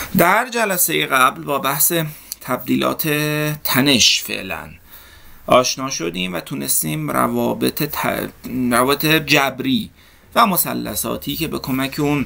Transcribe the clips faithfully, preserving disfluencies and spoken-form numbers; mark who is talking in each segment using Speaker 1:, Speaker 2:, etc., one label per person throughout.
Speaker 1: در جلسه قبل با بحث تبدیلات تنش فعلا آشنا شدیم و تونستیم روابط, ت... روابط جبری و مثلثاتی که به کمک اون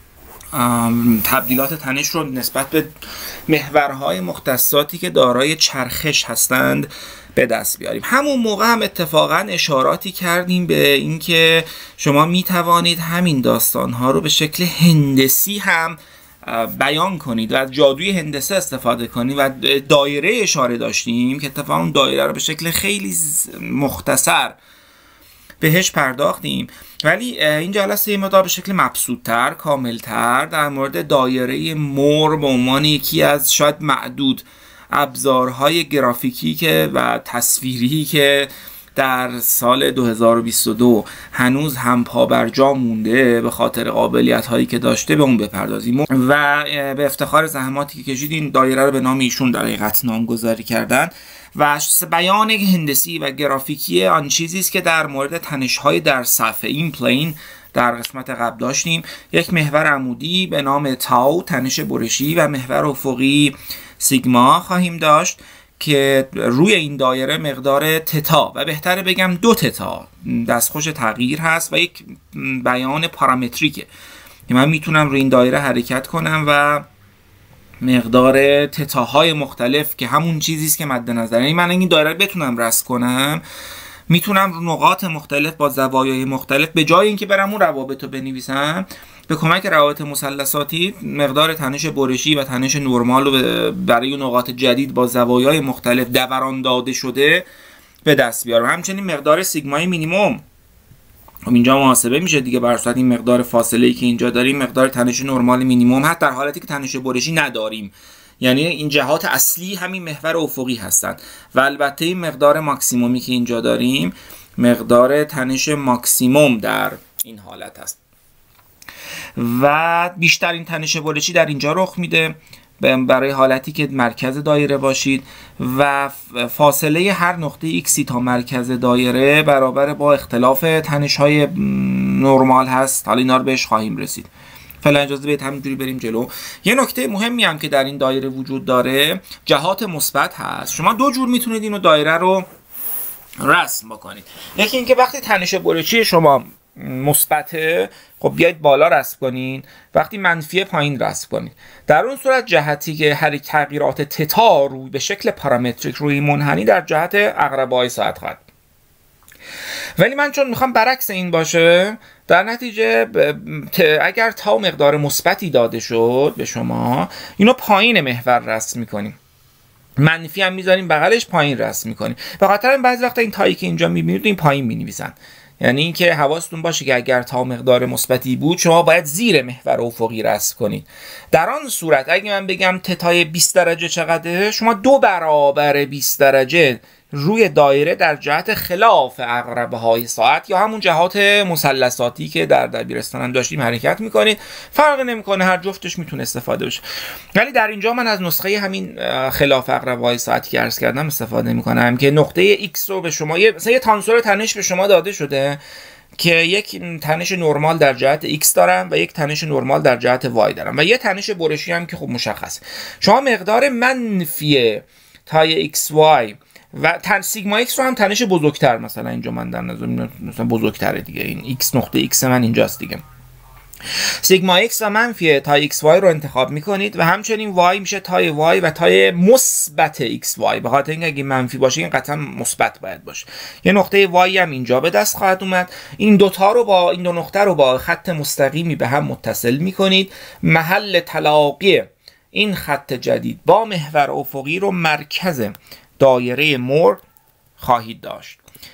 Speaker 1: تبدیلات تنش رو نسبت به محورهای مختصاتی که دارای چرخش هستند به دست بیاریم. همون موقع هم اتفاقا اشاراتی کردیم به اینکه شما می توانید همین داستانها رو به شکل هندسی هم بیان کنید و از جادوی هندسه استفاده کنید و دایره اشاره داشتیم که اتفاقا اون دایره رو به شکل خیلی مختصر بهش پرداختیم، ولی این جلسه این مقدار به شکل مبسوط‌تر، کاملتر در مورد دایره مور به عنوان یکی از شاید معدود ابزارهای گرافیکی که و تصویری که در سال دو هزار و بیست و دو هنوز هم پا بر جا مونده به خاطر قابلیت هایی که داشته به اون بپردازیم و به افتخار زحماتی که کشیدین دایره رو به نام ایشون در حقیقت نامگذاری کردن و بیان هندسی و گرافیکی آن چیزی است که در مورد تنش های در صفحه این پلین در قسمت قبل داشتیم. یک محور عمودی به نام تاو تنش برشی و محور افقی سیگما خواهیم داشت که روی این دایره مقدار تتا و بهتره بگم دو تتا دستخوش تغییر هست و یک بیان پارامتریکه که من میتونم روی این دایره حرکت کنم و مقدار تتاهای مختلف که همون چیزیست که مد نظره، یعنی من این دایره بتونم رسم کنم میتونم رو نقاط مختلف با زوایای مختلف به جای اینکه برم اون روابط رو بنویسم به کمک روابط مثلثاتی مقدار تنش برشی و تنش نرمال رو برای نقاط جدید با زوایای مختلف دوران داده شده به دست بیارم. همچنین مقدار سیگمای مینیمم اینجا محاسبه میشه دیگه بر اساس این مقدار فاصله‌ای که اینجا داریم، مقدار تنش نرمال مینیمم حتی در حالتی که تنش برشی نداریم، یعنی این جهات اصلی همین محور افقی هستند و البته این مقدار ماکسیمومی که اینجا داریم مقدار تنش ماکسیموم در این حالت است و بیشترین تنش برشی در اینجا رخ میده برای حالتی که مرکز دایره باشید و فاصله هر نقطه ایکسی تا مرکز دایره برابر با اختلاف تنش های نرمال هست. حالا اینا رو بهش خواهیم رسید، فعلا اجازه بدید همینجوری بریم جلو. یه نکته مهمی هم که در این دایره وجود داره جهات مثبت هست. شما دو جور میتونید اینو دایره رو رسم بکنید. یکی اینکه وقتی تنش برشی شما مثبته خب بیاید بالا رسم کنین، وقتی منفی پایین رسم کنید. در اون صورت جهتی که هر تغییرات تتا روی به شکل پارامتریک روی منحنی در جهت عقربه‌های ساعت خواهد. ولی من چون میخوام برعکس این باشه، در نتیجه اگر تا مقدار مثبتی داده شد به شما اینو پایین محور رسم میکنیم، منفی هم میذاریم بغلش پایین رسم میکنیم. به خاطر این بعضی وقتا این تایی که اینجا میبینید این پایین مینویسن، یعنی اینکه حواستون باشه که اگر تا مقدار مثبتی بود شما باید زیر محور افقی رسم کنید. در آن صورت اگه من بگم تتای بیست درجه چقدره، شما دو برابر بیست درجه روی دایره در جهت خلاف عقربه های ساعت یا همون جهات مثلثاتی که در دبیرستان هم داشتیم حرکت میکنید. فرق نمیکنه، هر جفتش میتونه استفاده بشه. ولی در اینجا من از نسخه همین خلاف عقربه های ساعتی که عرض کردم استفاده میکنم که نقطه X رو به شما یه مثلا یه تانسور تنش به شما داده شده که یک تنش نرمال در جهت X دارم و یک تنش نرمال در جهت Y دارم و یه تنش برشی هم که خب مشخصه. شما مقدار منفی تای ایکس وای و تن سیگما ایکس رو هم تنش بزرگتر مثلا اینجا من در نظر مثلا بزرگتره دیگه، این ایکس نقطه ایکس من اینجاست دیگه. سیگما ایکس و منفی تای ایکس وای رو انتخاب میکنید و همچنین وای میشه تای وای و تای مثبت ایکس وای، به خاطر اینکه اگه منفی باشه این قطعا مثبت باید باشه. یه نقطه وای هم اینجا به دست خواهد اومد. این دوتا رو با این دو نقطه رو با خط مستقیمی به هم متصل میکنید. محل تلاقی این خط جدید با محور افقی رو مرکز دایره مور خواهید داشت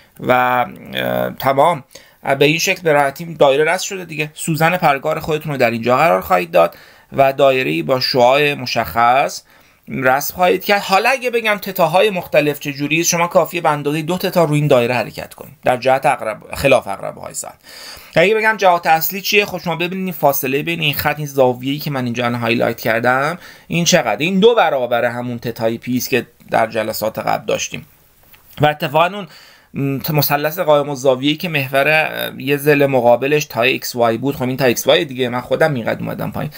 Speaker 1: و تمام به این شکل به راحتی دایره رسم شده دیگه. سوزن پرگار خودتون رو در اینجا قرار خواهید داد و دایره‌ای با شعاع مشخص رسم خواهید کرد. حالا اگه بگم تتاهای مختلف چجوریه، شما کافیه به اندازه دو تتا روی این دایره حرکت کنید در جهت اقرب خلاف عقربه های ساعت. اگه بگم جهات اصلی چیه، خب شما ببینید فاصله بین این خط، این زاویه‌ای که من اینجا هایلایت کردم این چقدر، این دو برابر همون تتای پیس که در جلسات قبل داشتیم و اتفاقا اون مثلث قائم الزاویه‌ای که محور یه ضلع مقابلش تا ایکس وای بود، خب این تا ایکس وای دیگه، من خودم اینقدر اومدم پایین،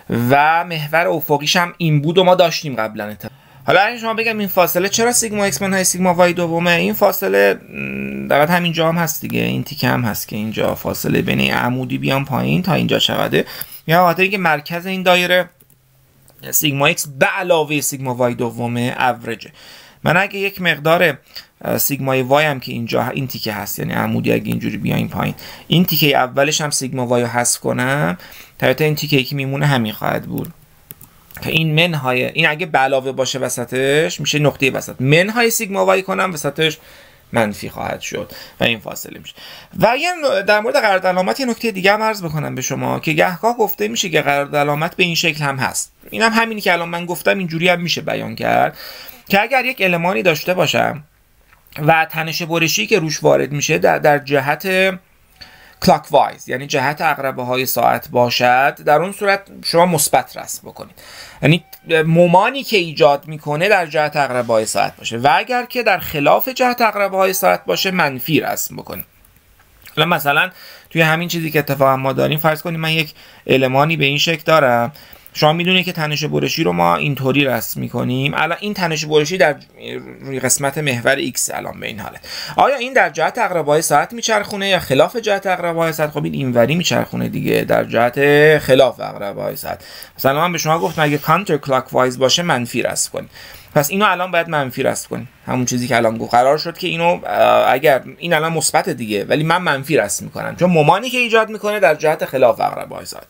Speaker 1: و محور افقیش هم این بود و ما داشتیم قبلا. حالا اگه شما بگم این فاصله چرا سیگما ایکس منهای سیگما وای دومه، این فاصله دقیقاً همینجا هم هست دیگه، این تیکه هم هست که اینجا فاصله بین عمودی بیان پایین تا اینجا چقدره، یا خاطر اینکه مرکز این دایره سیگما ایکس به علاوه سیگما وای دومه اوریجه. من اگه یک مقدار سیگمای وای هم که اینجا این تیکه هست، یعنی عمودی اگه اینجوری بیایم پایین، این تیکه اولش هم سیگما وای رو حذف کنم، طبعا این تیکه ای که میمونه همین خواهد بود که این منهای این اگه به علاوه باشه وسطش میشه نقطه وسط، منهای سیگما وای کنم وسطش منفی خواهد شد و این فاصله میشه. و یه در مورد قرارداد علامت یه نکته دیگه هم عرض بکنم به شما که گهگاه گفته میشه که قرارداد علامت به این شکل هم هست. اینم هم همینی که الان من گفتم، اینجوری هم میشه بیان کرد که اگر یک المانی داشته باشم و تنش برشی که روش وارد میشه در, در جهت کلاکوایز، یعنی جهت عقربه های ساعت باشد، در اون صورت شما مثبت رسم بکنید، یعنی مومانی که ایجاد میکنه در جهت عقربه های ساعت باشه، و اگر که در خلاف جهت عقربه های ساعت باشه منفی رسم بکنید. حالا مثلا توی همین چیزی که اتفاقا ما داریم، فرض کنید من یک المانی به این شکل دارم، شما میدونید که تنش برشی رو ما اینطوری رسم میکنیم. الان این تنش برشی در قسمت محور ایکس الان به این حالت، آیا این در جهت عقربه‌های ساعت میچرخونه یا خلاف جهت عقربه‌های ساعت؟ خب این اینوری میچرخونه دیگه، در جهت خلاف عقربه‌های ساعت. مثلا من به شما گفتم اگه کانتر کلاکوایز باشه منفی رسم کنید، پس اینو الان باید منفی رسم کنید. همون چیزی که الان گفت، قرار شد که اینو اگر این الان مثبت دیگه ولی من منفی رسم میکنم، چون مومانی که ایجاد میکنه در جهت خلاف عقربه‌های ساعت.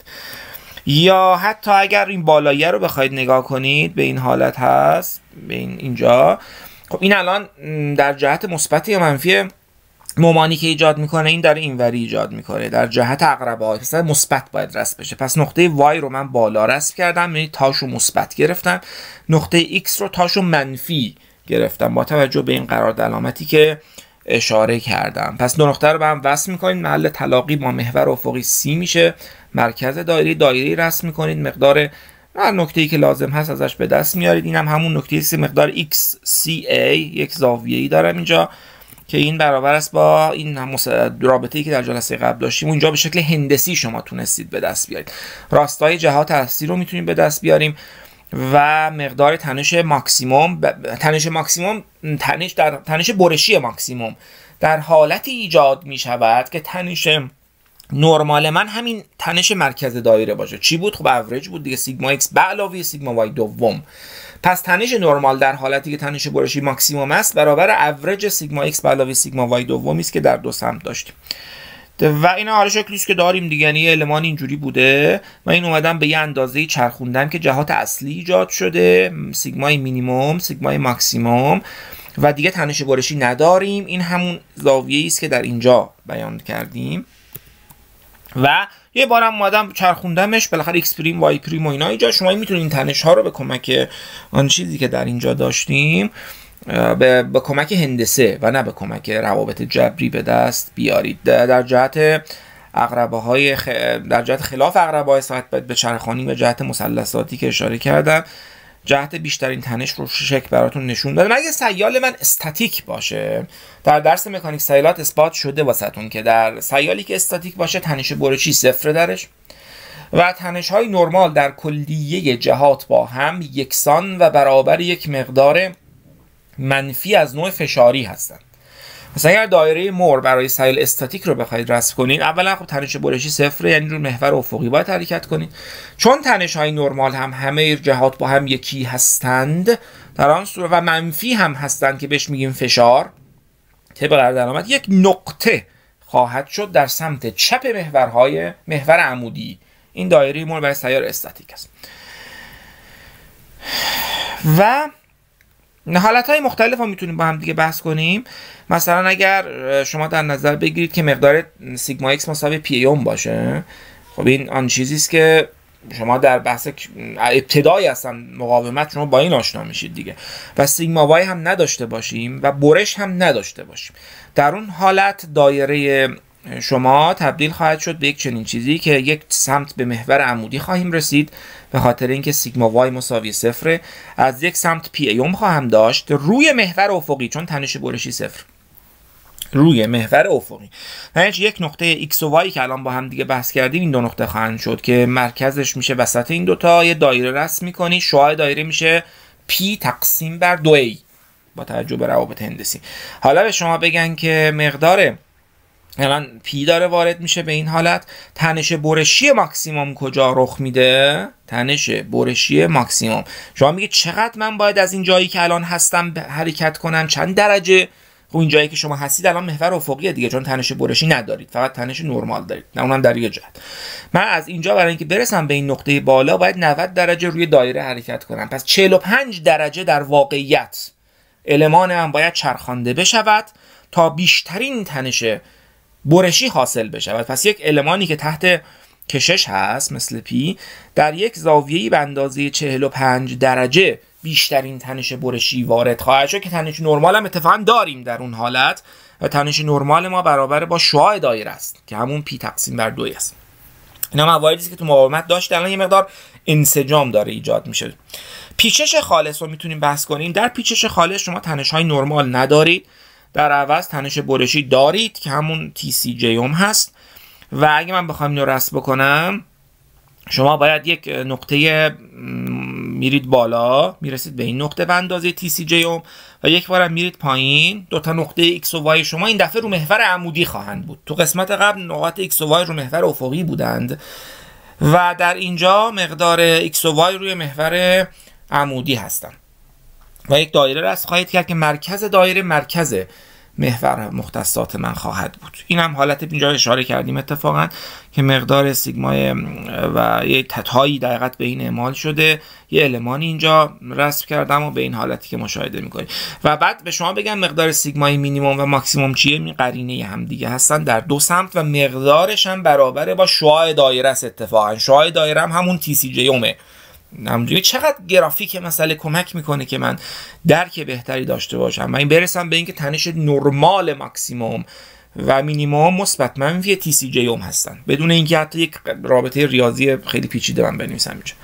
Speaker 1: یا حتی اگر این بالاییه رو بخواید نگاه کنید، به این حالت هست، به این اینجا، خب این الان در جهت مثبت یا منفی مومانی که ایجاد میکنه، این در اینوری ایجاد میکنه در جهت عقربه ها، مثلا مثبت باید رسم بشه. پس نقطه وای رو من بالا رسم کردم، یعنی تاشو مثبت گرفتم، نقطه ایکس رو تاشو منفی گرفتم با توجه به این قرارداد علامتی که اشاره کردم. پس دو نقطه رو به هم وصل میکنید، محل تلاقی با محور افقی سی میشه، مرکز دایره دایره رسم میکنید، مقدار هر نکته‌ای که لازم هست ازش به دست میارید. اینم هم همون نکته است، مقدار ایکس سی ای، یک زاویه‌ای دارم اینجا که این برابر است با این رابطه‌ای که در جلسه قبل داشتیم. اونجا به شکل هندسی شما تونستید به دست بیارید. راستای جهات اصلی رو میتونیم به دست بیاریم و مقدار تنش ماکسیموم، تنش ماکسیموم تنش در تنش برشی ماکسیموم در حالتی ایجاد می شود که تنش نرمال من همین تنش مرکز دایره باشه. چی بود؟ خب اوریج بود دیگه، سیگما ایکس به علاوه سیگما وای دوم. پس تنش نرمال در حالتی که تنش برشی ماکسیموم است برابر اوریج سیگما ایکس به علاوه سیگما وای دومی است که در دو سمت داشتیم. و این حالا شکلی است که داریم دیگه، یعنی المان اینجوری بوده. من این اومدم به یه اندازه چرخوندم که جهات اصلی ایجاد شده، سیگمای مینیمم، سیگمای ماکسیموم، و دیگه تنش برشی نداریم. این همون زاویه‌ای است که در اینجا بیان کردیم و یه بارم اومدم چرخوندمش، بالاخره ایکس پریم وای پریم و اینا اینجا. شما میتونید این تنش ها رو به کمک آن چیزی که در اینجا داشتیم به, به کمک هندسه و نه به کمک روابط جبری به دست بیارید. در جهت عقربه های خ... در جهت خلاف عقربه های ساعت باید به چرخانی و جهت مثلثاتی که اشاره کردم جهت بیشترین تنش رو شکل براتون نشون دادم. اگه سیال من استاتیک باشه، در درس مکانیک سیالات اثبات شده واسهتون که در سیالی که استاتیک باشه تنش برشی صفر درش و تنش های نرمال در کلیه جهات با هم یکسان و برابر یک مقدار منفی از نوع فشاری هستن. مثلا اگر دایره مور برای سیال استاتیک رو بخواید رسم کنید، اولا خب تنش برشی صفره، یعنی رو محور افقی باید حرکت کنید. چون تنش های نرمال هم همه جهات با هم یکی هستند در آن صورت و منفی هم هستند که بهش میگیم فشار، طبق قرارداد علامت یک نقطه خواهد شد در سمت چپ محورهای محور عمودی. این دایره مور برای سیال استاتیک است. و حالتهای مختلف هم میتونیم با هم دیگه بحث کنیم. مثلا اگر شما در نظر بگیرید که مقدار سیگما ایکس مساوی پی ایوم باشه، خب این آن چیزی است که شما در بحث ابتدایی اصلا مقاومت شما با این آشنا میشید دیگه، و سیگما وای هم نداشته باشیم و برش هم نداشته باشیم. در اون حالت دایره شما تبدیل خواهد شد به یک چنین چیزی که یک سمت به محور عمودی خواهیم رسید به خاطر اینکه سیگما وای مساوی صفره. از یک سمت پی ایوم خواهم داشت روی محور افقی چون تنش برشی صفر، روی محور افقی. یعنی یک نقطه x و y که الان با هم دیگه بحث کردیم این دو نقطه خواهند شد که مرکزش میشه وسط این دوتا، یه دایره رسم میکنی، شعاع دایره میشه پی تقسیم بر دو ای با توجه به روابط هندسی. حالا به شما بگن که مقدار الان پی داره وارد میشه به این حالت، تنش برشی ماکسیموم کجا رخ میده؟ تنش برشی ماکسیموم شما میگه چقدر من باید از این جایی که الان هستم حرکت کنم، چند درجه؟ خب این جایی که شما هستید الان محور افقیه دیگه، چون تنش برشی ندارید، فقط تنش نرمال دارید، نه اونم در یه جهت. من از اینجا برای اینکه برسم به این نقطه بالا باید نود درجه روی دایره حرکت کنم، پس چهل و پنج درجه در واقعیت المان من باید چرخانده بشود تا بیشترین تنش برشی حاصل بشود. پس یک المانی که تحت کشش هست مثل پی در یک زاویه‌ای به اندازه چهل و پنج درجه بیشترین تنش برشی وارد خواهد شد که تنش نرمال هم اتفاقا داریم در اون حالت و تنش نرمال ما برابر با شعاع دایره است که همون پی تقسیم بر دوی است. اینا مواردی است که تو مقاومت داشت، الان یه مقدار انسجام داره ایجاد میشه. پیچش خالص رو میتونیم بحث کنیم. در پیچش خالص شما تنش های نرمال ندارید، در عوض تنش برشی دارید که همون تی سی جی اوم هست و اگه من بخوام اینو رسم بکنم شما باید یک نقطه میرید بالا میرسید به این نقطه به اندازه تی سی جی اوم و یک بارم میرید پایین، دو تا نقطه x و y شما این دفعه رو محور عمودی خواهند بود. تو قسمت قبل نقاط x و y رو محور افقی بودند و در اینجا مقدار x و y روی محور عمودی هستند و یک دایره رسم خواهید کرد که مرکز دایره مرکز محور مختصات من خواهد بود. این هم حالت اینجا اشاره کردیم اتفاقا که مقدار سیگمای و یه تتایی دقیقاً به این اعمال شده، یه المانی اینجا رسم کردم و به این حالتی که مشاهده میکنید و بعد به شما بگم مقدار سیگمای مینیمم و ماکسیموم چیه. این قرینه هم دیگه هستن در دو سمت و مقدارش هم برابره با شعاع دایره است. اتفاقا شعاع دایره هم همون تی سی جی اومه. همونجوری چقدر گرافیک مسئله کمک میکنه که من درک بهتری داشته باشم و این برسم به اینکه تنش نرمال ماکسیموم و مینیموم مثبت منفی تی سی جی اوم هستن بدون اینکه حتی یک رابطه ریاضی خیلی پیچیده من بنویسم اینجا.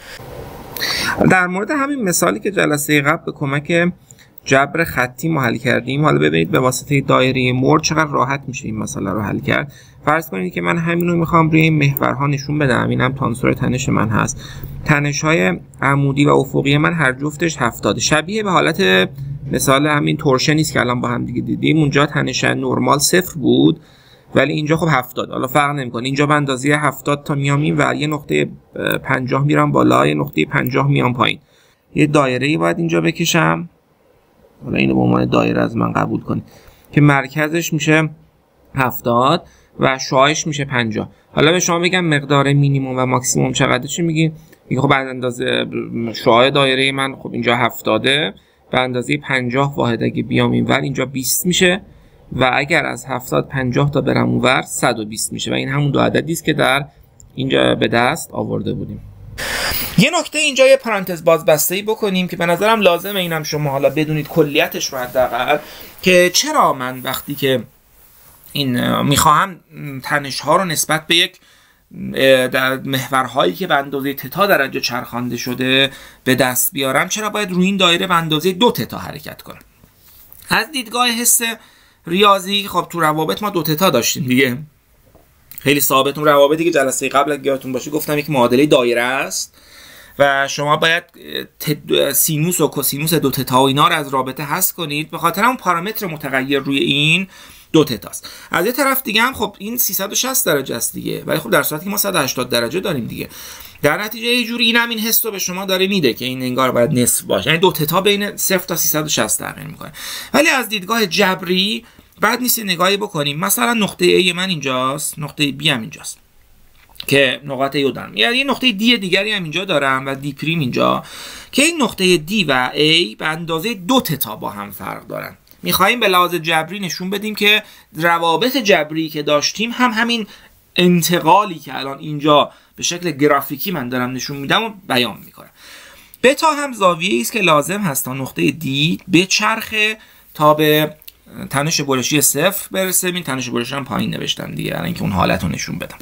Speaker 1: در مورد همین مثالی که جلسه قبل به کمک جبر خطی ما حل کردیم، حالا ببینید به واسطه دایره مورد چقدر راحت میشه این مسئله رو حل کرد. فرض کنید که من همین رو میخوام روی این محورها نشون بدم. این هم تانسور تنش من هست. تنش های عمودی و افقی من هر جفتش هفتاد، شبیه به حالت مثال همین تورشنی است که الان با هم دیگه دیدیم. اونجا تنش نرمال صفر بود ولی اینجا خب هفتاد. حالا فرق نمیکنه، اینجا به اندازه هفتاد تا میام این و یه نقطه پنجاه میرم بالا، یه نقطه پنجاه میام پایین. یه دایره‌ای باید اینجا بکشم، حالا اینو به عنوان دایره از من قبول کنید که مرکزش میشه هفتاد و شعاعش میشه پنجاه. حالا به شما بگم مقدار مینیمم و ماکسیمم چقدر، چی میگی؟ میگه خب به اندازه شعاع دایره من خب اینجا هفتاده، به اندازه پنجاه واحد اگه بیام اینور اینجا بیست میشه و اگر از هفتاد پنجاه تا برم اونور صد و بیست میشه و این همون دو عددی است که در اینجا به دست آورده بودیم. یه نکته اینجا یه پرانتز بازبسته‌ای بکنیم که به نظرم لازمه اینم شما حالا بدونید کلیتش رو حداقل، که چرا من وقتی که این میخواهم تنش ها رو نسبت به یک در محورهایی که به اندازه تتا درجه چرخانده شده به دست بیارم، چرا باید روی این دایره به اندازه دو تتا حرکت کنم؟ از دیدگاه حس ریاضی خب تو روابط ما دو تتا داشتیم دیگه، خیلی ثابت. اون روابطی که جلسه قبل اگه یادتون باشه گفتم یک معادله دایره است و شما باید سینوس و کوسینوس دو تتا و اینا رو از رابطه حذف کنید، به خاطر اون پارامتر متغیر روی این دو تتا است. از یه طرف دیگه هم خب این سیصد و شصت درجه است دیگه، ولی خب در صورتی که ما صد و هشتاد درجه داریم دیگه، در نتیجه یه جوری اینم این حس رو به شما داره میده که این انگار باید نصف باشه، یعنی دو تتا بین صفر تا سیصد و شصت تغییر میکنه. ولی از دیدگاه جبری بعد نیست نگاهی بکنیم، مثلا نقطه A من اینجاست، نقطه B هم اینجاست که نقاط A دارم، یعنی یه نقطه D دیگری هم اینجا دارم و D پریم اینجا، که این نقطه D و A به اندازه دو تتا با هم فرق دارن. میخواییم به لحاظ جبری نشون بدیم که روابط جبری که داشتیم هم همین انتقالی که الان اینجا به شکل گرافیکی من دارم نشون میدم و بیان میکنم. بتا هم زاویه‌ای است که لازم هست تا نقطه D به چرخه تا به تنش برشی صفر برسه. این تنش برشی هم پایین نوشتم دیگه الان که اون حالت رو نشون بدم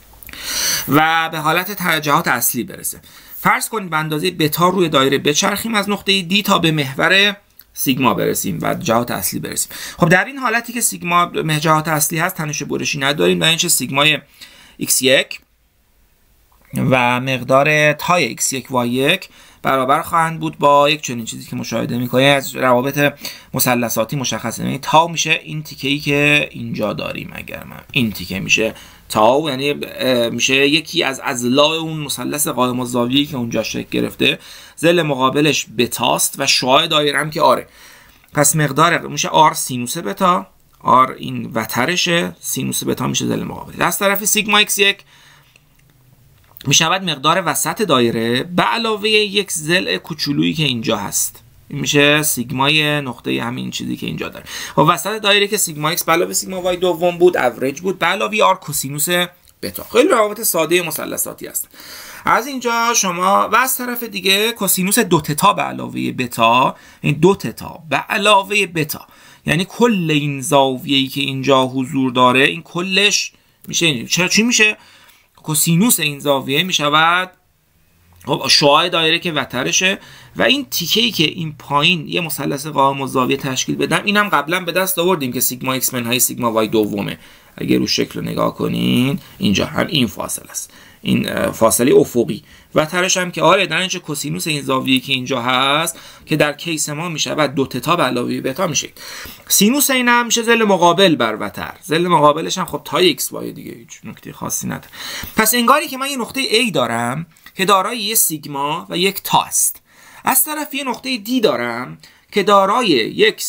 Speaker 1: و به حالت جهات اصلی برسه. فرض کنید به اندازه بتا روی دایره بچرخیم از نقطه D تا به محور سیگما برسیم و جهات اصلی برسیم. خب در این حالتی که سیگما جهات اصلی هست تنش برشی نداریم و این چه سیگمای ایکس یک و مقدار تای ایکس یک وای یک برابر خواهند بود با یک چنین چیزی که مشاهده می‌کنید از روابط مثلثاتی مشخصه. یعنی تاو میشه این تیکه‌ای که اینجا داریم، اگر من این تیکه میشه تاو، یعنی میشه یکی از اضلاع اون مثلث قائم الزاویه‌ای که اونجا شکل گرفته. ضلع مقابلش بتاست و شعاع دایره هم که آره. پس مقدار میشه آر سینوس بتا، آر این وترشه، سینوس بتا میشه ضلع مقابل. از طرف سیگما ایکس یک میشود مقدار وسط دایره به علاوه یک ضلع کوچولویی که اینجا هست. این میشه سیگمای نقطه همین چیزی که اینجا داره. و وسط دایره که سیگما ایکس به علاوه سیگما وای دوم بود، اوریج بود، به علاوه آر کوسینوس بتا. خیلی روابط ساده مثلثاتی هست. از اینجا شما و از طرف دیگه کوسینوس دو تتا به علاوه بتا، این دو تتا به علاوه بتا، یعنی کل این زاویه‌ای که اینجا حضور داره این کلش میشه این. چرا چی میشه؟ کوسینوس این زاویه میشود خب شعاع دایره که وترشه و این تیکه‌ای که این پایین یه مثلث قائم الزاویه تشکیل بدم، اینم قبلا به دست آوردیم که سیگما ایکس منهای سیگما وای دومه. اگه رو شکل رو نگاه کنین اینجا هم این فاصله است، این فاصله افقی. وترش هم که آره در اینجا کوسینوس این زاویه‌ای که اینجا هست که در کیس ما میشه بعد دو تتا به علاوه بتا میشه. سینوس این هم میشه ضلع مقابل بر وتر، ضلع مقابلش هم خب تای ایکس وای دیگه، هیچ نکته خاصی نداره. پس انگاری که من یه نقطه A دارم که دارای یه سیگما و یک تا است. از طرف یه نقطه D دارم که دارای یک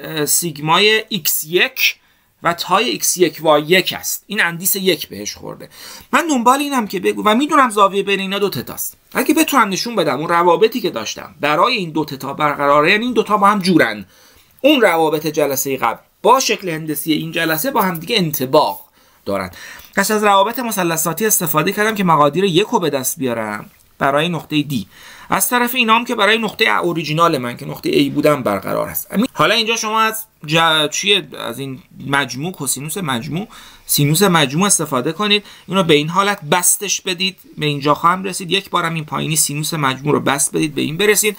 Speaker 1: سیگمای ایکس یک و تای ایکس یک وای یک است. این اندیس یک بهش خورده. من دنبال اینم که بگو و میدونم زاویه بین اینا دو تتاست. اگه بتونم نشون بدم اون روابطی که داشتم برای این دو تتا برقراره، یعنی این دو تا با هم جورن، اون روابط جلسه قبل با شکل هندسی این جلسه با هم دیگه انطباق دارن. پس از روابط مثلثاتی استفاده کردم که مقادیر یک رو به دست بیارم برای نقطه دی. از طرف اینام که برای نقطه اوریجینال من که نقطه A بودم برقرار هست. حالا اینجا شما از ج... چیه از این مجموع کوسینوس مجموع سینوس مجموع استفاده کنید، اینو به این حالت بستش بدید، به اینجا خواهم رسید. یک بارم این پایینی سینوس مجموع رو بست بدید، به این برسید.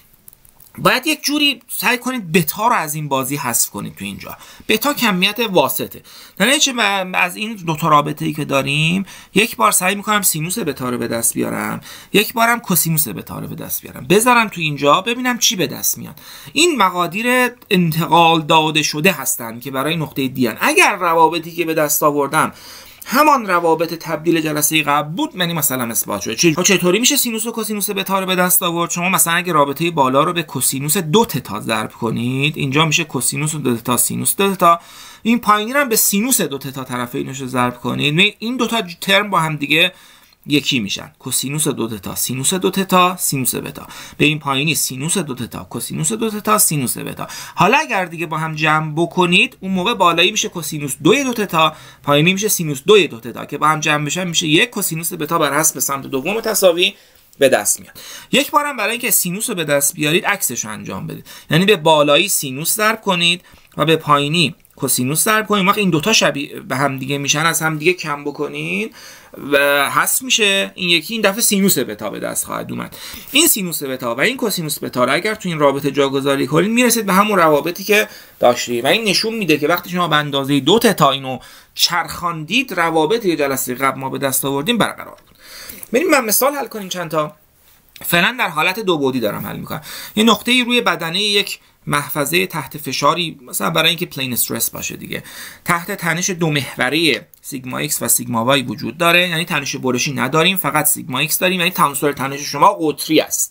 Speaker 1: باید یک جوری سعی کنید بتا رو از این بازی حذف کنید. تو اینجا بتا کمیت واسطه. در چه از این دو تا رابطه‌ای که داریم، یک بار سعی می‌کنم سینوس بتا رو به دست بیارم، یک بارم کوسینوس بتا رو به دست بیارم، بذارم تو اینجا ببینم چی به دست میاد. این مقادیر انتقال داده شده هستن که برای نقطه دی ان. اگر روابطی که به دست آوردم همان روابط تبدیل جلسه قبل بود، یعنی مثلا اثبات شده. چه چطوری میشه سینوس و کوسینوس بتا رو به دست آورد؟ شما مثلا اگه رابطه بالا رو به کوسینوس دو تتا ضرب کنید، اینجا میشه کوسینوس دو تتا سینوس دو تتا. این پایینی رو هم به سینوس دو تتا طرفینش رو ضرب کنید، این دو تا ترم با هم دیگه یکی میشن. کوسینوس دو تتا سینوس دو تتا سینوس بتا. به این پایینی سینوس دو تتا کوسینوس دو تتا سینوس بتا. حالا اگر دیگه با هم جمع بکنید، اون موقع بالایی میشه کوسینوس دو دو تتا، پایینی میشه سینوس دو دو تتا که با هم جمع بشن میشه یک کوسینوس بتا بر حسب سمت دوم تساوی به دست میاد. یک بارم برای اینکه سینوس رو به دست بیارید عکسش رو انجام بدید، یعنی به بالایی سینوس ضرب کنید و به پایینی کوسینوس ضرب کنید. وقتی این دوتا شبیه به هم دیگه میشن، از هم دیگه کم بکنید و حذف میشه. این یکی این دفعه سینوس بتا به دست خواهد اومد. این سینوس بتا و این کوسینوس بتا رو اگر تو این رابطه جاگذاری کنید، میرسید به همون روابطی که داشتید و این نشون میده که وقتی شما به اندازه دو تتا اینو چرخاندید، روابطی جلسه قبل ما به دست آوردیم برقرار بود. بریم من مثال حل کنیم چند تا. فعلا در حالت دو بعدی دارم حل میکنم. یه نقطه‌ای روی بدنه یک محفظه تحت فشاری، مثلا برای اینکه پلین استرس باشه دیگه، تحت تنش دو محوره سیگما ایکس و سیگما وای وجود داره. یعنی تنش برشی نداریم، فقط سیگما ایکس داریم. یعنی تناسر تنش شما قطری است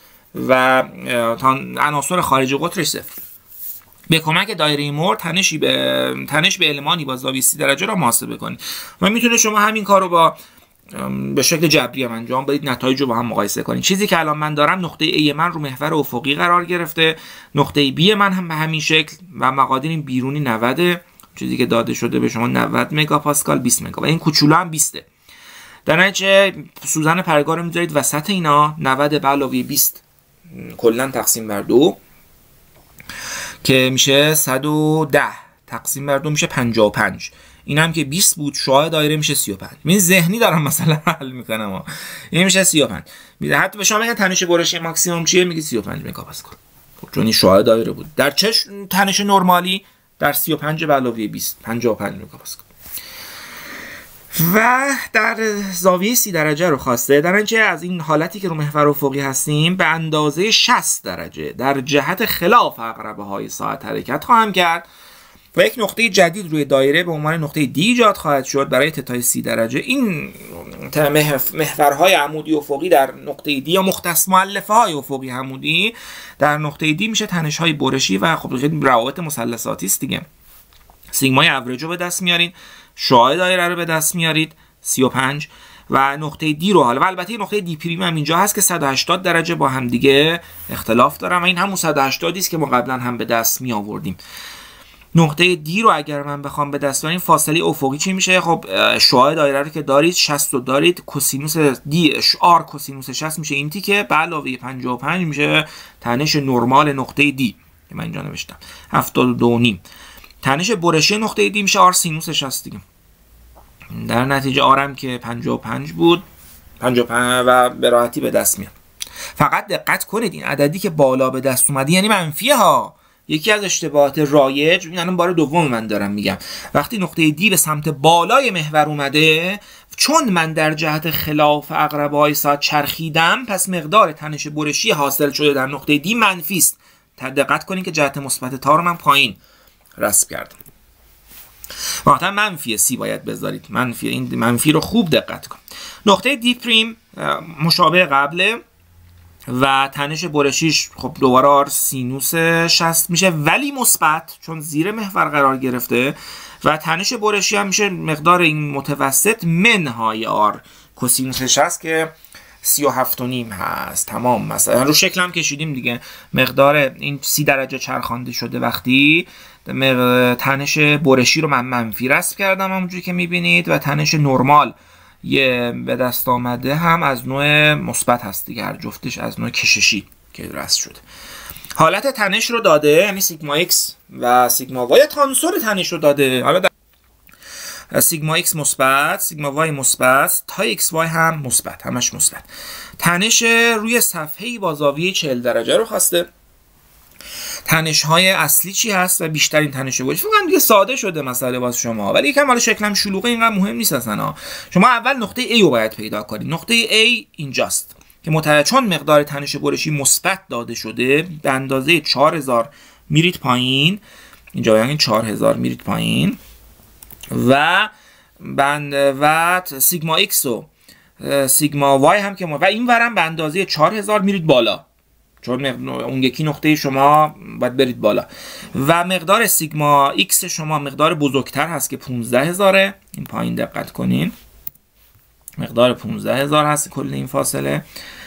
Speaker 1: و عناصر خارج قطرش صفر. به کمک دایره مور تنشی به تنش به المانی با زاویه سی درجه را محاسبه کنید و میتونه شما همین کار رو با به شکل جبری هم انجام بدید، نتایج رو با هم مقایسه کنید. چیزی که الان من دارم، نقطه A من رو محور افقی قرار گرفته، نقطه B من هم به همین شکل و مقادیر این بیرونی نود، چیزی که داده شده به شما نود مگاپاسکال بیست مگا و این کوچولو هم بیست. در نتیجه سوزن پرگار رو میذارید وسط اینا، نود به علاوه بیست کلا تقسیم بر دو که میشه صد و ده تقسیم بر دو میشه پنجاه و پنج. این هم که بیست بود، شعاع دایره میشه سی و پنج. من ذهنی دارم مثلا حل میکنم ها. این میشه سی و پنج. حتی به شما میگن تنش برشی ماکسیمم چیه، میگی سی و پنج مگاپاسکال. خب چون این شعاع دایره بود. در چه تنش نرمالی؟ در سی و پنج به علاوه بیست، پنجاه و پنج مگاپاسکال. و در زاویه سی درجه رو خواسته، در نتیجه از این حالتی که رو محور افقی هستیم به اندازه شصت درجه در جهت خلاف عقربه های ساعت حرکت خواهم کرد و یک نقطه جدید روی دایره به عنوان نقطه دی ایجاد خواهد شد برای تتای سی درجه. این محورهای عمودی افقی در نقطه دی یا مختص مؤلفه های افقی عمودی در نقطه دی میشه تنش های برشی و خب روابط مثلثاتی است دیگه. سیگمای اوریج رو به دست میارین، شعاع دایره رو به دست میارید سی و پنج و نقطه دی رو حالا و البته نقطه دی پریم هم اینجا هست که صد و هشتاد درجه با هم دیگه اختلاف دارم و این همون صد و هشتاد است که ما قبلا هم به دست می آوردیم. نقطه دی رو اگر من بخوام به دست بیارم فاصله افقی چی میشه؟ خب شعاع دایره رو که دارید شصت رو دارید، کوسینوس دی آر کوسینوس شصت میشه این تیکه به علاوه پنجاه و پنج میشه تنش نرمال نقطه دی که من اینجا نوشتم هفتاد و دو و نیم. تنش برشی نقطه دی میشه آر سینوس شصت دیگه. در نتیجه آرم که پنجاه و پنج بود، پنجاه و پنج و به راحتی به دست میاد. فقط دقت کنید این عددی که بالا به دست اومده یعنی منفیه ها. یکی از اشتباهات رایج، یعنی بار دوم من دارم میگم، وقتی نقطه دی به سمت بالای محور اومده، چون من در جهت خلاف عقربه های ساعت چرخیدم پس مقدار تنش برشی حاصل شده در نقطه دی منفی است. دقت کنید که جهت مثبت تا رو من پایین رسم کردم. واقعا منفی سی باید بذارید، منفی این منفی رو خوب دقت کن. نقطه دی پریم مشابه قبله و تنش برشیش خب دوباره آر سینوس شصت میشه ولی مثبت چون زیر محور قرار گرفته و تنش برشی هم میشه مقدار این متوسط منهای آر کوسینوس شصت که سی و هفت و نیم هست. تمام مثلا رو شکل هم کشیدیم دیگه. مقدار این سی درجه چرخانده شده وقتی تنش برشی رو من منفی رسم کردم همونجوری که میبینید و تنش نرمال یه به دست آمده هم از نوع مثبت هست دیگه، هر جفتش از نوع کششی که رسم شده. حالت تنش رو داده یعنی سیگما ایکس و سیگما وای تانسور تنش رو داده. حالا در سیگما ایکس مثبت، سیگما وای مثبت، تا ایکس وای هم مثبت، همش مثبت. تنش روی صفحه‌ای با زاویه چهل درجه رو خواسته. تنش های اصلی چی هست و بیشترین تنش برشی. فقط دیگه ساده شده مسئله واسه شما ولی یکم حالا شکلم شلوغه اینقدر مهم نیست اصلا. شما اول نقطه A رو باید پیدا کنید. نقطه A اینجاست که متوجه چون مقدار تنش برشی مثبت داده شده به اندازه چهار هزار میرید پایین، اینجا یعنی چهار هزار میرید پایین و بند و سیگما ایکس و سیگما وای هم که ما و این ورم به اندازه چهار هزار میرید بالا چون اون یکی نقطه شما باید برید بالا و مقدار سیگما ایکس شما مقدار بزرگتر هست که پانزده هزاره. این پایین دقت کنین مقدار پانزده هزار هست کل این فاصله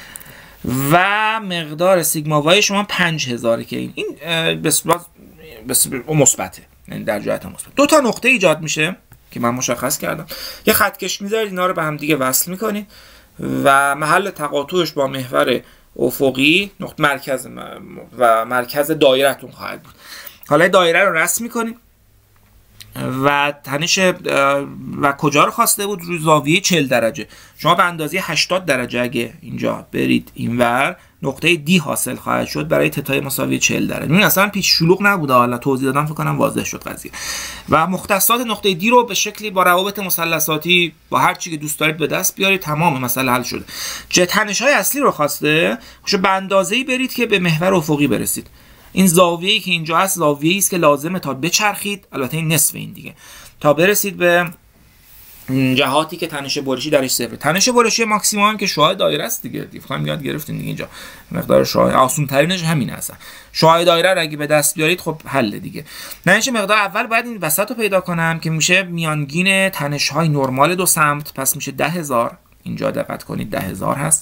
Speaker 1: و مقدار سیگما وای شما پنج هزاره که این این بسیار مثبته، یعنی در جهت مثبت. دو تا نقطه ایجاد میشه که من مشخص کردم. یه خطکش میذارید اینا رو به هم دیگه وصل میکنید و محل تقاطعش با محور افقی نقطه مرکز و مرکز دایرهتون خواهد بود. حالا دایره رو رسم میکنید و تنش و کجا رو خواسته بود؟ روی زاویه چهل درجه. شما به اندازه هشتاد درجه اگه اینجا برید اینور نقطه دی حاصل خواهد شد برای تتای مساوی چهل درجه. این اصلا پیچ شلوغ نبوده، حالا توضیح دادم فکر کنم واضح شد قضیه. و مختصات نقطه دی رو به شکلی با روابط مثلثاتی با هر چی که دوست دارید به دست بیارید، تمام مسئله حل شده. چه تنش های اصلی رو خواسته شو به اندازه‌ای برید که به محور افقی برسید. این زاویه‌ای که اینجا هست زاویه‌ای است که لازمه تا بچرخید، البته این نصف این دیگه، تا برسید به جهاتی که تنش برشی درش صفر. تنش برشی ماکسیمم که شعاع دایره است دیگه. دیگه یاد گرفتین دیگه اینجا مقدار شعاع آسون ترینش همین هست. شعاع دایره رو اگه به دست بیارید خب حل دیگه. تنش مقدار اول باید این وسط رو پیدا کنم که میشه میانگین تنش های نرمال دو سمت، پس میشه ده هزار. اینجا دقت کنید ده هزار هست.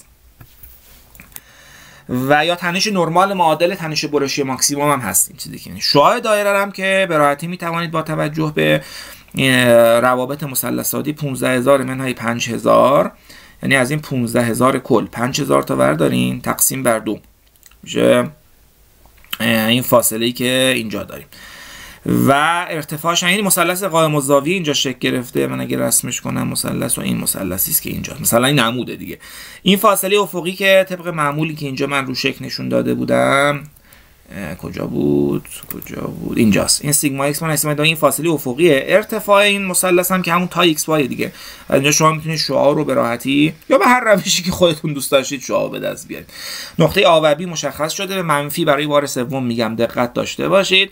Speaker 1: و یا تنش نرمال معادل تنش برشی ماکسیمم هم هست. این چیزی که شعاع دایره هم که به راحتی میتوانید با توجه به روابط مثلثاتی پانزده هزار منهای پنج هزار، یعنی از این پانزده هزار کل پنج هزار تا بردارین تقسیم بر دو میشه این فاصله‌ای که اینجا داریم و ارتفاعش یعنی مثلث قائم الزاویه اینجا شکل گرفته. من اگه رسمش کنم مثلث و این مثلثی است که اینجا مثلا این عموده دیگه. این فاصله افقی که طبق معمولی که اینجا من رو شکل نشون داده بودم کجا بود کجا بود اینجاست. این سیگما ایکس من اسم این فاصله افقیه. ارتفاع این مثلث هم که همون تا ایکس وای دیگه. اینجا شما میتونید شعاع رو به راحتی یا به هر روشی که خودتون دوست داشتید شعاع به دست بیارید. نقطه آ و بی مشخص شده. به منفی برای بار سوم میگم دقت داشته باشید.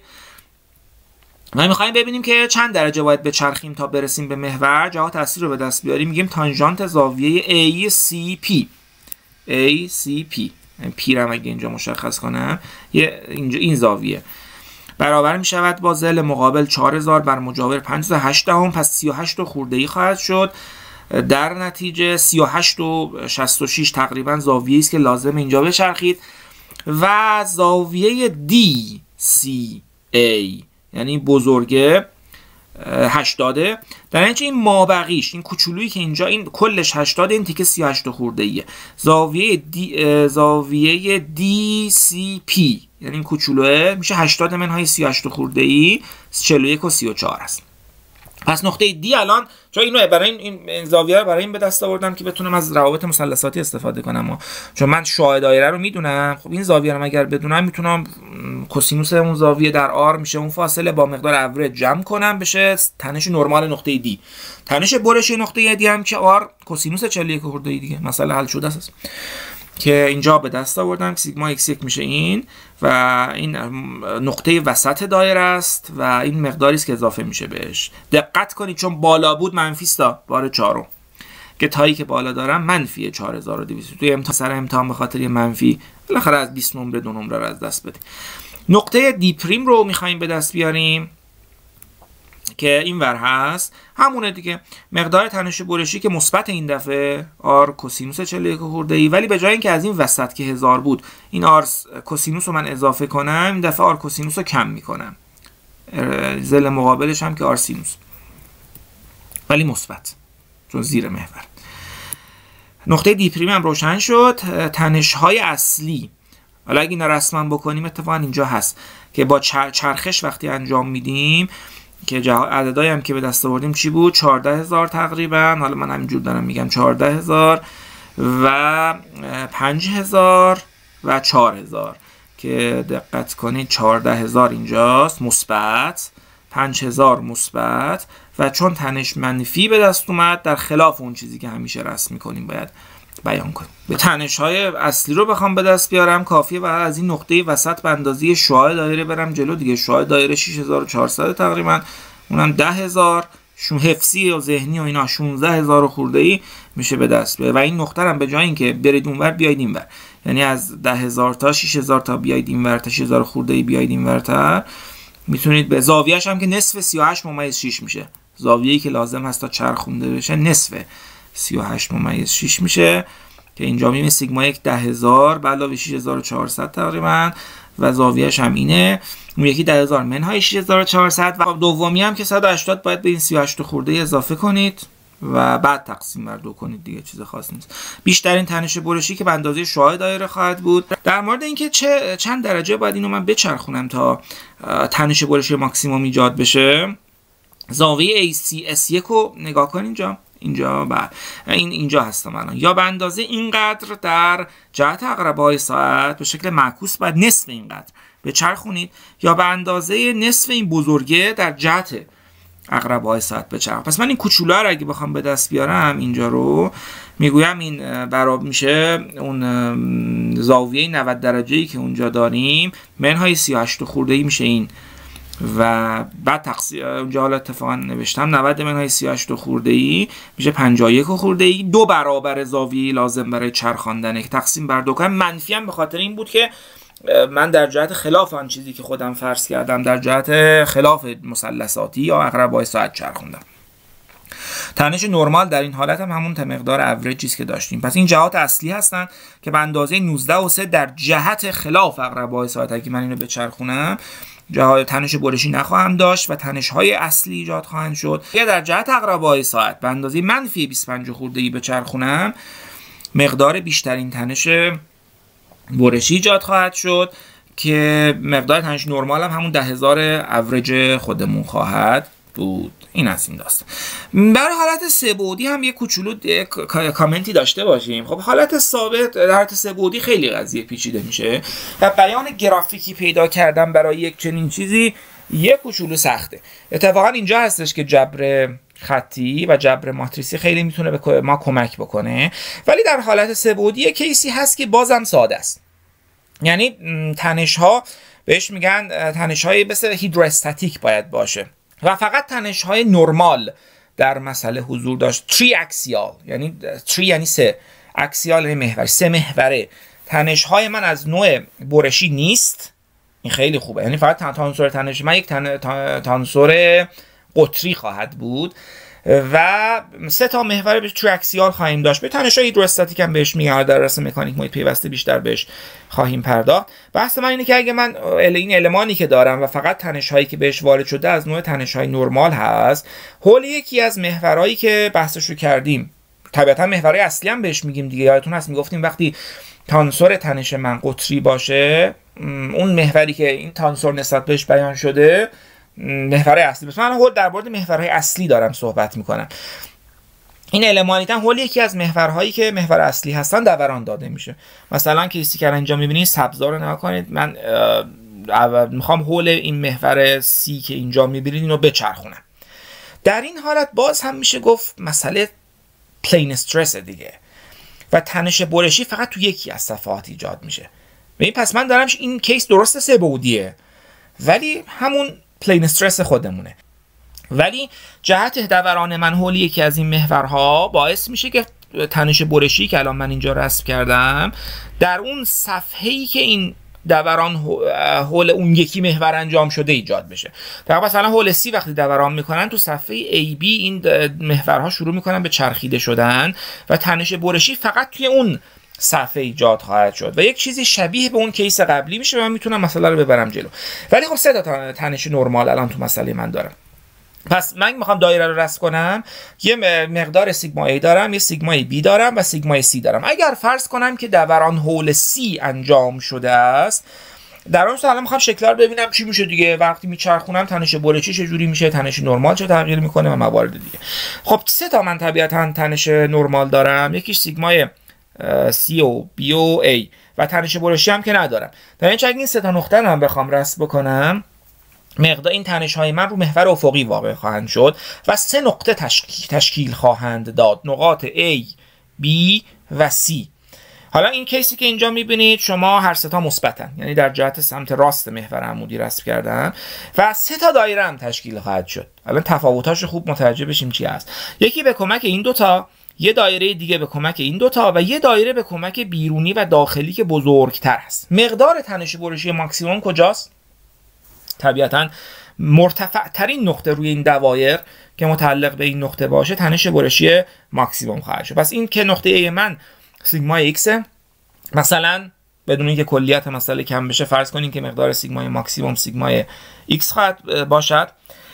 Speaker 1: ما میخوایم ببینیم که چند درجه باید بچرخیم تا برسیم به محور. جهات اصلی رو به دست بیاریم. میگیم تانژانت زاویه ای سی پی. ای سی پی پی رو اگه اینجا مشخص کنم، یه اینجا این زاویه برابر می شود با ضلع مقابل چهار هزار بر مجاور پنج و هشت دهم، پس سی و هشت خورده ای خواهد شد. در نتیجه سی و هشت و شصت و شش تقریبا زاویه است که لازم اینجا بچرخید و زاویه دی سی ای یعنی بزرگه هشتاده. در اینجا این مابقیش این کوچولویی که اینجا این کلش هشتاد، این تیکه سی و هشت خورده ایه. زاویه دی زاویه دی سی پی یعنی این کوچولوه میشه هشتاد منهای سی و هشت خورده ای، چهل و یک و سی و چهار است. پس نقطه دی الان چون اینو برای این, این زاویه رو برای این به دست آوردم که بتونم از روابط مثلثاتی استفاده کنم و چون من شعاع دایره رو میدونم. خب این زاویه رو اگر بدونم میتونم کوسینوس اون زاویه در آر میشه اون فاصله با مقدار اوریج جمع کنم بشه تنش نرمال نقطه دی. تنش برش نقطه دی هم که آر کوسینوس چهل و یک خورده ای دیگه. مسئله حل شده است که اینجا به دست آوردم. سیگما ایکس یک میشه این و این نقطه وسط دایره است و این مقداری است که اضافه میشه بهش. دقت کنید چون بالا بود منفی است بار چهارم که تایی که بالا دارم منفی چهار هزار و دویست. توی امتحان سر امتحان به خاطر منفی بالاخره از بیست نمره دو نمره رو از دست بدیم. نقطه دی پریم رو میخوایم به دست بیاریم که این ور هست همونه دیگه. مقدار تنش برشی که مثبت این دفعه آر کوسینوس چهل و یک خورده ای، ولی به جای اینکه از این وسط که هزار بود این آر کوسینوس رو من اضافه کنم، این دفعه آر کوسینوس رو کم میکنم. ضلع مقابلش هم که آر سینوس ولی مثبت چون زیر محور. نقطه دی پریم هم روشن شد. تنش های اصلی حالا اگه اینا رسما بکنیم اتفاقا اینجا هست که با چرخش وقتی انجام میدیم که عددهایی هم که به دست آوردیم چی بود؟ چهارده هزار تقریبا. حالا من همینجور دارم میگم چهارده هزار و پنج هزار و چهار هزار که دقت کنید چهارده هزار اینجاست مثبت، پنج هزار مثبت و چون تنش منفی به دست اومد در خلاف اون چیزی که همیشه رسم میکنیم باید بیان کنیم. به تنش های اصلی رو بخوام به دست بیارم کافیه و از این نقطه وسط به اندازه شعاع دایره برم جلو دیگه. شعاع دایره شش هزار و چهارصد تقریبا، اونم ده هزار، شون حفظی و ذهنی و اینا شانزده هزار خورده ای میشه به دست بیاره و این نقطه هم به جای اینکه برید اونور بیاید اینور، یعنی از ده هزار تا شش هزار تا بیاید اینور تا شش هزار خورده ای بیاید اینورتر میتونید. به زاویه‌اش هم که نصف سی و هشت ممیز شش میشه. زاویه‌ای که لازم هست تا چرخونده بشه نصف سی و هشت ممیز شش میشه که اینجا میبینید سیگما یک ده هزار به علاوه شش هزار و چهارصد تقریبا و زاویه‌اش هم اینه. اون یکی ده هزار منهای شش هزار و چهارصد و دومی هم که صد و هشتاد باید به این سی و هشت خورده اضافه کنید و بعد تقسیم بر دو کنید دیگه. چیز خاصی نیست. بیشترین تنش برشی که به اندازه شعاع دایره خواهد بود. در مورد اینکه چه چند درجه باید اینو من بچرخونم تا تنش برشی ماکسیموم ایجاد بشه، زاویه ای سی اس یک رو نگاه کنید اینجا اینجا بعد این اینجا هستم الان. یا به اندازه اینقدر در جهت عقربه‌های ساعت به شکل معکوس باید نصف اینقدر بچرخونید یا به اندازه نصف این بزرگه در جهت عقربه‌های ساعت بچرخ. پس من این کوچولو رو اگه بخوام به دست بیارم اینجا رو میگویم این برابر میشه اون زاویه نود درجه‌ای که اونجا داریم منهای سی و هشت خورده‌ای میشه این و بعد تقسیم اونجا حالا اتفاقا نوشتم نود منهای سی و هشت خورده‌ای میشه پنجاه و یک خورده‌ای. دو برابر زاویه لازم برای چرخاندنه که تقسیم بر دو کنم. منفی هم به خاطر این بود که من در جهت خلاف آن چیزی که خودم فرض کردم در جهت خلاف مثلثاتی یا عقربه‌های ساعت چرخوندم. تنش نرمال در این حالت هم همون مقدار اوریجی است که داشتیم. پس این جهات اصلی هستن که به اندازه نوزده و سه در جهت خلاف عقربه‌های ساعت اگه من اینو بچرخونم جهات تنش برشی نخواهم داشت و تنش های اصلی ایجاد خواهند شد. یا در جهت عقربه‌های ساعت به اندازه منفی بیست و پنج خورده‌ای بچرخونم مقدار بیشترین تنش برشی ایجاد خواهد شد که مقدار تنش نرمال هم همون ده هزار اوریج خودمون خواهد بود. این از این داستان. برای حالت سه بعدی هم یه کوچولو کامنتی داشته باشیم. خب حالت ثابت در حالت سه بعدی خیلی قضیه پیچیده میشه و بیان گرافیکی پیدا کردن برای یک چنین چیزی یه کوچولو سخته. اتفاقا اینجا هستش که جبر خطی و جبر ماتریسی خیلی میتونه به ما کمک بکنه، ولی در حالت سه بعدی کیسی هست که بازم ساده است. یعنی تنش ها بهش میگن تنش های مثل هیدروستاتیک باید باشه و فقط تنش های نرمال در مسئله حضور داشت. تری اکسیال، یعنی تری یعنی سه، اکسیال یعنی محور، سه محوره. تنش های من از نوع برشی نیست. این خیلی خوبه، یعنی فقط تانسور تنش من یک تن... تانسور قطری خواهد بود و سه تا محور به تری اکسیال خواهیم داشت. به تنش های هیدروستاتیک هم بهش میگن، در رسم مکانیک محیط پیوسته بیشتر بهش خواهیم پرداخت. بحث من اینه که اگه من این المانی که دارم و فقط تنش هایی که بهش وارد شده از نوع تنش های نرمال هست، حول یکی از محورهایی که بحثش رو کردیم، طبیعتا محورهای اصلی هم بهش میگیم دیگه. یادتون هست میگفتیم وقتی تانسور تنش من قطری باشه، اون محوری که این تانسور نسبت بهش بیان شده محور اصلی باشه. من حول در مورد محورهای اصلی دارم صحبت میکنم. این المانیتن حول یکی از محورهایی که محور اصلی هستن دوران داده میشه. مثلا کیسی که اینجا میبینید سبزا رو نگاه کنید، من میخوام حول این محور سی که اینجا میبینید اینو بچرخونم. در این حالت باز هم میشه گفت مسئله پلین استرس دیگه و تنش برشی فقط تو یکی از صفحات ایجاد میشه. ببین پس من دارم این کیس درسته سه بعدیه ولی همون پلین استرس خودمونه، ولی جهت دوران من حول یکی از این محورها باعث میشه که تنش برشی که الان من اینجا رسم کردم در اون صفحه‌ای که این دوران حول اون یکی محور انجام شده ایجاد بشه. در مثلا حول سی وقتی دوران میکنن تو صفحه ای بی این محورها شروع میکنن به چرخیده شدن و تنش برشی فقط توی اون صفحه ایجاد خواهد شد و یک چیزی شبیه به اون کیس قبلی میشه و من میتونم مسئله رو ببرم جلو. ولی خب سه تا تنش نرمال الان تو مسئله من دارم. پس من میخوام دایره رو رسم کنم، یه مقدار سیگما A دارم، یه سیگما B دارم و سیگما C دارم. اگر فرض کنم که دوران حول C انجام شده است، در اون حالا میخوام شکل رو ببینم چی میشه دیگه. وقتی میچرخونم تنش برشی چه جوری میشه، تنش نرمال چه تغییر میکنه و موارد دیگه. خب سه تا من طبیعتا تنش نرمال دارم، یکیش سیگمای C و B و A و تنش برشی هم که ندارم. در این چگونه این سه تا نقطه رو هم بخوام رسم بکنم، مقدار این تنش های من رو محور افقی واقع خواهند شد و سه نقطه تشکیل, تشکیل خواهند داد، نقاط A، B و C. حالا این کیسی که اینجا میبینید شما هر سه تا مثبتن، یعنی در جهت سمت راست محور عمودی رسم کردن و سه تا دایره هم تشکیل خواهد شد. الان تفاوتاش خوب متوجه بشیم چی هست. یکی به کمک این دوتا، یه دایره دیگه به کمک این دوتا و یه دایره به کمک بیرونی و داخلی که بزرگتر هست. مقدار تنش برشی ماکسیموم کجاست؟ طبیعتا مرتفع ترین نقطه روی این دوایر که متعلق به این نقطه باشه تنش برشی ماکسیموم خواهد شد. پس این که نقطه A من سیگما X، مثلا بدون اینکه کلیت مسئله کم بشه فرض کنیم که مقدار سیگمای ماکسیموم سیگمای X خواهد باشد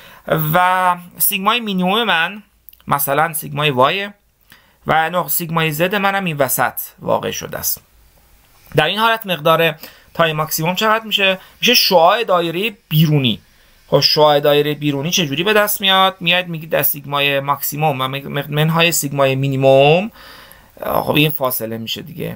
Speaker 1: و سیگمای مینیموم من مثلا سیگمای Y و نقطه سیگمای Z منم این وسط واقع شده است. در این حالت مقدار تای ماکسیموم چقدر میشه؟ میشه شعاع دایره بیرونی. خب شعاع دایره بیرونی چجوری به دست میاد؟ میاد میگید در سیگمای ماکسیموم و منهای سیگمای مینیموم، خب این فاصله میشه دیگه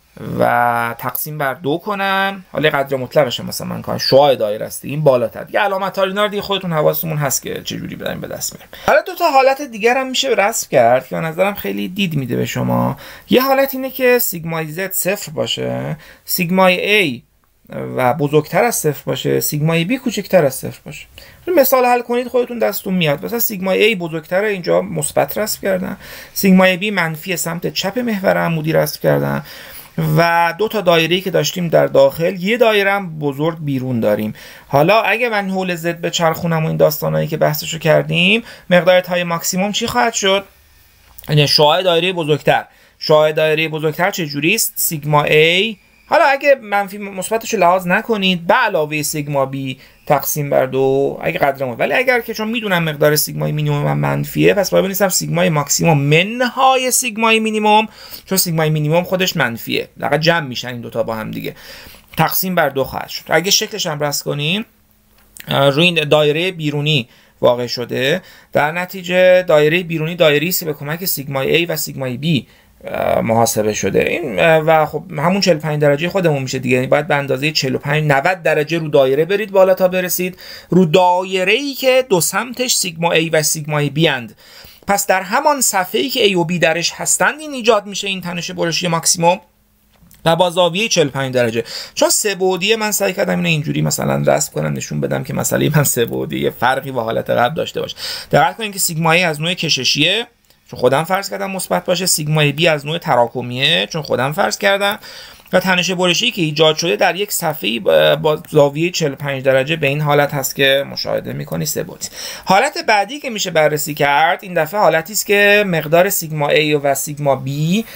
Speaker 1: و تقسیم بر دو کنم. حالا قدر مطلقش مثلا من کنم شعاع دایره است، این بالاتر دیگه. علامت ها اینا رو دیگه خودتون حواستون هست که چجوری بدیم به دست میاریم. حالا دو تا حالت دیگر هم میشه رسم کرد که به نظرم خیلی دید میده به شما. یه حالت اینه که سیگمای Z صفر باشه، سیگمای A و بزرگتر از صفر باشه، سیگمای B کوچکتر از صفر باشه. مثال حل کنید خودتون دستتون میاد. مثلا سیگمای A بزرگتره، اینجا مثبت رسم کردن، سیگمای B منفی سمت چپ محور عمودی رسم کردن و دو تا دایره‌ای که داشتیم در داخل، یه دایره هم بزرگ بیرون داریم. حالا اگه من حول Z بچرخونم و این داستانایی که بحثشو کردیم، مقدار تای ماکسیموم چی خواهد شد؟ یعنی شعاع دایره بزرگتر. شعاع دایره بزرگتر چه جوری است؟ سیگما A، حالا اگه منفی مثبتش لحاظ نکنید به علاوه سیگما B تقسیم بر دو اگه قدرمون، ولی اگر که چون میدونم مقدار سیگمای مینیمم من منفیه، پس باید بنویسم سیگمای ماکسیموم منهای سیگمای مینیمم، چون سیگمای مینیمم خودش منفیه، دقیقاً جمع میشن این دوتا با هم دیگه، تقسیم بر دو خواهد شد. اگه شکلش هم رسم کنیم روی این دایره بیرونی واقع شده. در نتیجه دایره بیرونی دایره‌ای است به کمک سیگمای A و سیگمای B محاسبه شده. این و خب همون چهل و پنج درجه خودمون میشه دیگه، یعنی باید به اندازه چهل و پنج نود درجه رو دایره برید بالا تا برسید رو دایره‌ای که دو سمتش سیگما A و سیگمای B اند. پس در همان صفحه‌ای که A و B درش هستند این ایجاد میشه، این تنش برشی ماکسیموم و با زاویه چهل و پنج درجه. چون سه بعدیه من سعی کردم اینو اینجوری مثلا رسم کنم نشون بدم که مسئله من سه بعدیه فرقی با حالت قبل داشته باشه. دقت کنید که سیگما A از نوع کششیه چون خودم فرض کردم مثبت باشه، سیگمای بی از نوع تراکمیه چون خودم فرض کردم، و تنش برشی که ایجاد شده در یک صفحه‌ای با زاویه چهل و پنج درجه به این حالت هست که مشاهده می‌کنی سه بعدی. حالت بعدی که میشه بررسی کرد این دفعه حالتی است که مقدار سیگما A و سیگما B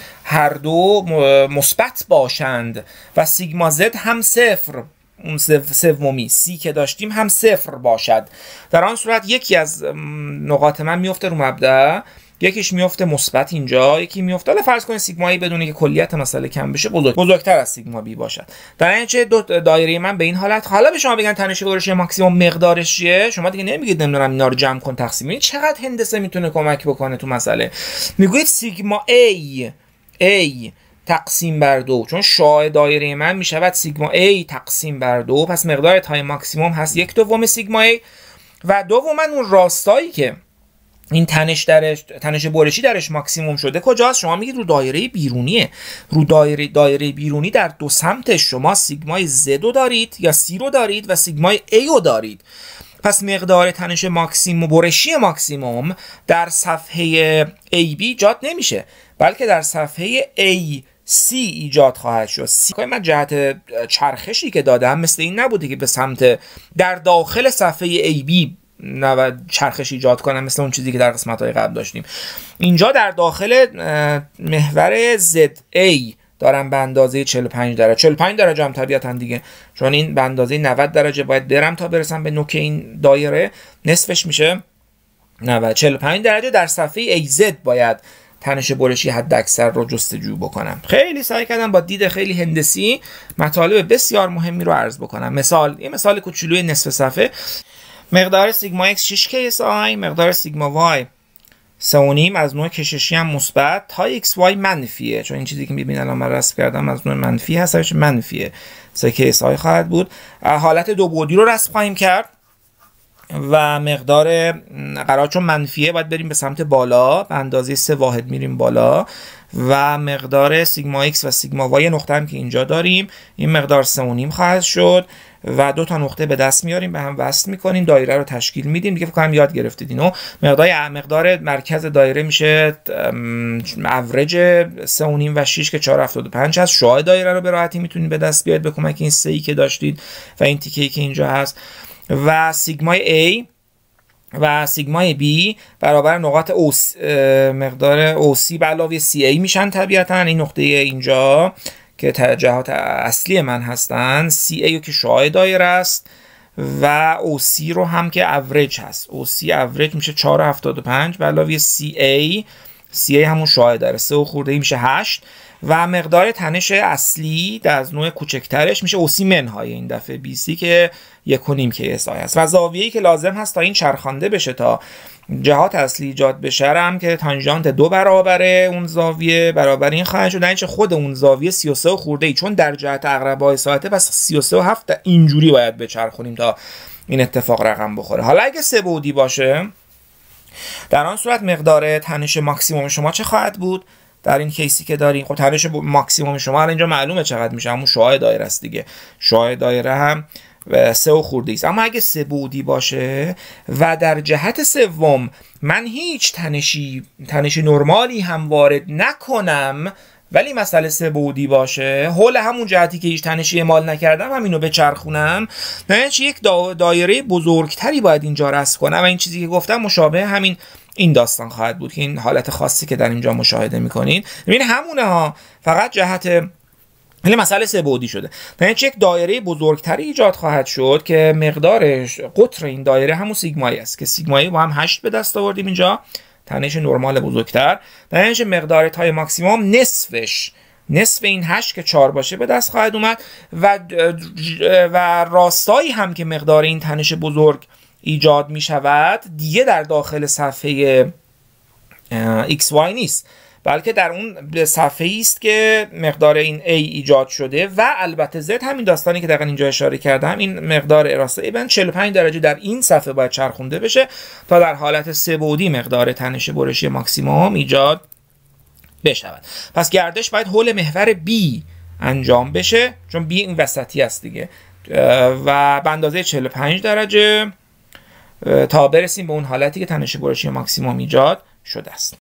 Speaker 1: هر دو مثبت باشند و سیگما Z هم صفر، اون سومی سی که داشتیم هم صفر باشد. در آن صورت یکی از نقاط من میفته رو مبدأ، یکیش میفته مثبت اینجا، یکی میفته حالا فرض کنید سیگما ای بدونه که کلیت مسئله کم بشه بزرگ بزرگتر از سیگما بی باشد. در نتیجه دو دایره من به این حالت. حالا به شما بگن تنش برشی ماکسیموم مقدارش چیه، شما دیگه نمیگید نمیدونم اینا رو جمع کن تقسیم. این چقدر هندسه میتونه کمک بکنه تو مسئله. میگوید سیگما ای ای تقسیم بر دو، چون شعاع دایره من میشود سیگما ای تقسیم بر دو، پس مقدار تای ماکسیموم هست یک دوم سیگما ای و دوما اون راستایی که این تنش درش تنش برشی درش ماکسیموم شده کجاست؟ شما میگید رو دایره بیرونیه. رو دایره دایره بیرونی در دو سمتش شما سیگمای Z رو دارید یا C رو دارید و سیگمای A رو دارید. پس مقدار تنش ماکسیموم برشی ماکسیموم در صفحه ای بی ایجاد نمیشه، بلکه در صفحه ای سی ایجاد خواهد شد. سی من جهت چرخشی که دادم مثل این نبوده که به سمت در داخل صفحه ای بی نه چرخش ایجاد کنم مثل اون چیزی که در قسمت‌های قبل داشتیم. اینجا در داخل محور زد ای دارم به اندازه چهل و پنج درجه چهل و پنج درجه هم طبیعتاً دیگه، چون این به اندازه نود درجه باید برم تا برسم به نوک این دایره، نصفش میشه نود. چهل و پنج درجه در صفحه ای زد باید تنش برشی حد اکثر رو جستجو بکنم. خیلی سعی کردم با دید خیلی هندسی مطالب بسیار مهمی رو عرض بکنم. مثال، این مثال کوچولوی نصف صفحه، مقدار سیگما X شش کی اس آی، مقدار سیگما Y سه و نیم از نوع کششی هم مثبت، تا ایکس وای منفیه، چون این چیزی که می‌بینید الان من رسم کردم از نوع منفی هستش، منفیه سه کی اس آی خواهد بود. حالت دو بعدی رو رسم خواهیم کرد و مقدار قرار چون منفیه باید بریم به سمت بالا، به اندازه سه واحد میریم بالا و مقدار سیگما X و سیگما Y نقطه هم که اینجا داریم این مقدار سه و نیم خواهد شد و دو تا نقطه به دست میاریم به هم وصل میکنیم، دایره رو تشکیل میدیم دیگه. فکر کنم یاد گرفتید اینو. مقدار مقدار مرکز دایره میشه اوریج سه و نیم و شش که چهار هفتاد و پنج هست. شعاع دایره رو به راحتی میتونید به دست بیارید به کمک این سه ای که داشتید و این تیکه‌ای که اینجا هست. و سیگمای A و سیگمای B برابر نقاط اوس مقدار اوسی به علاوه سی ای میشن طبیعتا. این نقطه اینجا که جهات اصلی من هستن، سی ای که شعاع دایره است و اوسی رو هم که اوریج هست. اوسی اوریج میشه چهار و هفتاد و پنج به علاوه سی ای، سی ای همون شعاع داره سه و خورده ای میشه هشت و مقدار تنش اصلی در از نوع کوچکترش میشه اوسی منهای این دفعه بی سی که یک و نیم کی اس آی است و زاویه‌ای که لازم هست تا این چرخانده بشه تا جهات اصلی ایجاد بشه هم که تانژانت دو برابره اون زاویه برابر این خواهد شد، یعنی خود اون زاویه سی و سه و خورده ای، چون در جهت عقربای ساعته پس سی و سه و هفت اینجوری باید بچرخونیم تا این اتفاق رقم بخوره. حالا اگه سه بعدی باشه در آن صورت مقدار تنش ماکسیموم شما چه خواهد بود؟ در این کیسی که داریم خب تنش ماکسیموم شما الان اینجا معلومه چقدر میشه، همون شعاع دایره است دیگه. شعاع دایره هم و سه و خورده است. اما اگه سه بعدی باشه و در جهت سوم من هیچ تنشی تنش نرمالی هم وارد نکنم ولی مسئله سه بعدی باشه، حول همون جهتی که هیچ تنشی اعمال نکردم همینو بچرخونم، یعنی یک دایره بزرگتری باید اینجا رسم کنم و این چیزی که گفتم مشابه همین این داستان خواهد بود که این حالت خاصی که در اینجا مشاهده میکنید ببین همونه ها، فقط جهت ولی مسئله سه بعدی شده. یعنی یک دایره بزرگتری ایجاد خواهد شد که مقدارش قطر این دایره همون سیگمایی است که سیگمایی با هم هشت به دست آوردیم اینجا، تنش نرمال بزرگتر، در اینجا مقدار تای ماکسیموم نصفش نصف این هشت که چهار باشه به دست خواهد اومد و و راستایی هم که مقدار این تنش بزرگ ایجاد می شود دیگه در داخل صفحه ایکس وای نیست، بلکه در اون صفحه است که مقدار این A ایجاد شده و البته Z همین داستانی که دقیقا اینجا اشاره کردم، این مقدار اراست ایون چهل و پنج درجه در این صفحه باید چرخونده بشه تا در حالت سه بعدی مقدار تنش برشی ماکسیموم ایجاد بشود. پس گردش باید حول محور B انجام بشه، چون B این وسطی است دیگه، و به اندازه چهل و پنج درجه تا برسیم به اون حالتی که تنش برشی ماکسیموم ایجاد شده است.